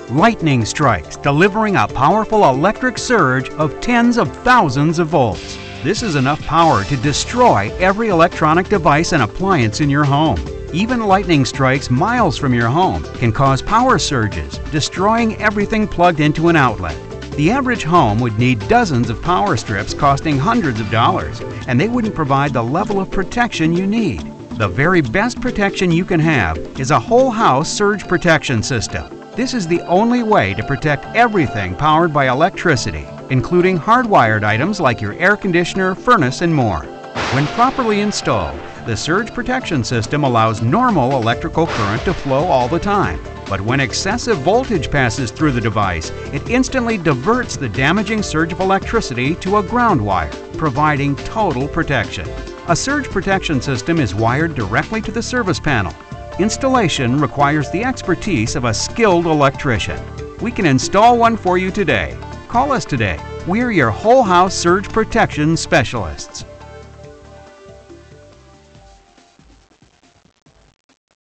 Lightning strikes, delivering a powerful electric surge of tens of thousands of volts. This is enough power to destroy every electronic device and appliance in your home. Even lightning strikes miles from your home can cause power surges, destroying everything plugged into an outlet. The average home would need dozens of power strips costing hundreds of dollars, and they wouldn't provide the level of protection you need. The very best protection you can have is a whole house surge protection system. This is the only way to protect everything powered by electricity, including hardwired items like your air conditioner, furnace, and more. When properly installed, the surge protection system allows normal electrical current to flow all the time. But when excessive voltage passes through the device, it instantly diverts the damaging surge of electricity to a ground wire, providing total protection. A surge protection system is wired directly to the service panel. Installation requires the expertise of a skilled electrician. We can install one for you today. Call us today. We're your whole house surge protection specialists.